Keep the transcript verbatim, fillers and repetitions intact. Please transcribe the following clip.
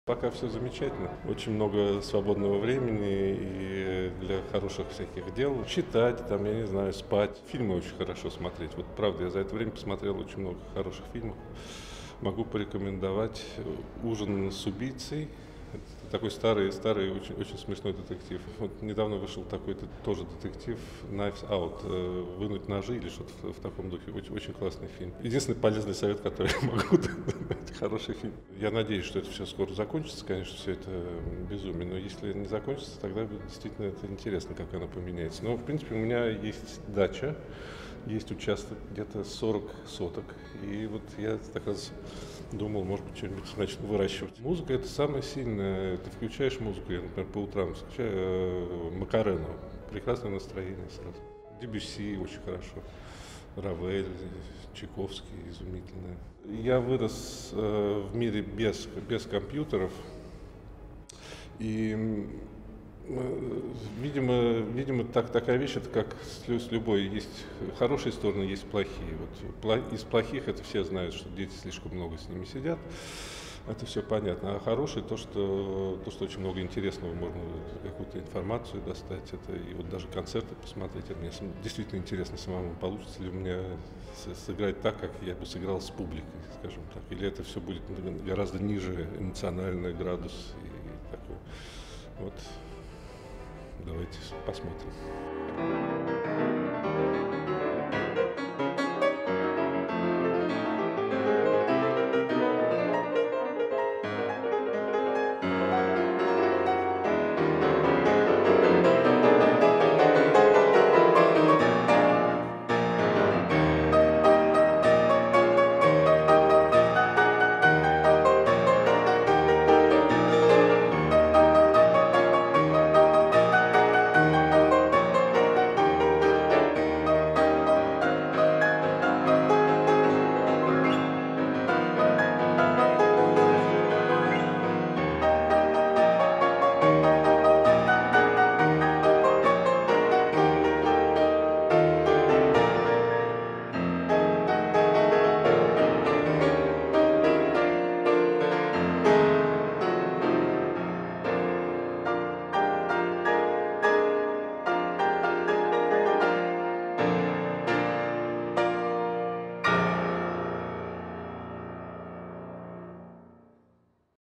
Пока все замечательно. Очень много свободного времени и для хороших всяких дел. Читать, там, я не знаю, спать. Фильмы очень хорошо смотреть. Вот правда, я за это время посмотрел очень много хороших фильмов. Могу порекомендовать «Ужин с убийцей». Это такой старый, старый, очень, очень смешной детектив. Вот недавно вышел такой тоже детектив «Knives Out», «Вынуть ножи» или что-то в, в таком духе. Очень, очень классный фильм. Единственный полезный совет, который я могу дать, хороший фильм. Я надеюсь, что это все скоро закончится, конечно, все это безумие. Но если не закончится, тогда действительно это интересно, как оно поменяется. Но, в принципе, у меня есть дача. Есть участок где-то сорок соток, и вот я как раз думал, может быть, что-нибудь начну выращивать. Музыка — это самое сильное. Ты включаешь музыку, я, например, по утрам включаю э, Макарену, прекрасное настроение сразу. Дебюсси очень хорошо, Равель, Чайковский изумительный. Я вырос э, в мире без, без компьютеров, и Видимо, видимо так, такая вещь, это как с, с любой, есть хорошие стороны, есть плохие. Вот, из плохих это все знают, что дети слишком много с ними сидят, это все понятно. А хорошие то, что, то, что очень много интересного можно, какую-то информацию достать, это и вот даже концерты посмотреть. Это мне действительно интересно самому, получится ли у меня сыграть так, как я бы сыграл с публикой, скажем так. Или это все будет гораздо ниже эмоциональный градус и такой. Вот. Давайте посмотрим.